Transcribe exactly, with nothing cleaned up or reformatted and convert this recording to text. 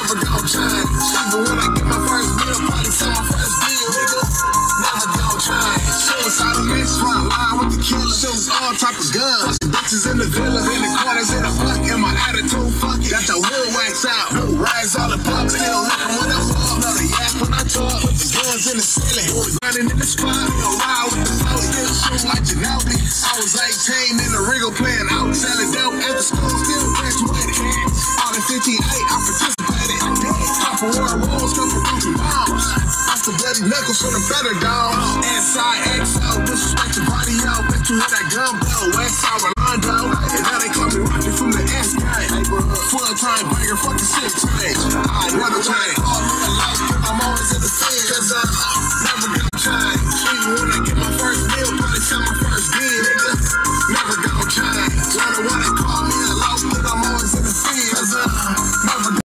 never gon' change. Even when I get my first meal, probably sell my first deal, nigga. Never gon' change. Suicide on this front line with the killer. Shooting all type of guns. Bitches in the villa, in the corners, in the fuck. And my attitude, fuck it. Got your wood wax out. New rags all the pop. Still looking when I walk. Another yak when I talk. Put the guns in the ceiling. Running in the spot. We gon' ride with the flow. Still shooting like Ginobili. I was eighteen in the Regal playing out. Selling dope at the school. Still graduated. All in fifty-eight, I participated. Couple war rolls, couple broken bombs. Off the bloody knuckles from the better dog. S I X O, disrespect your body out. Bet you hit that gun blow. West side Rolando. And now they call me Rocky from the S gang. Full time banger, fucking six change. I never change. I'm always in the scene. Cause uh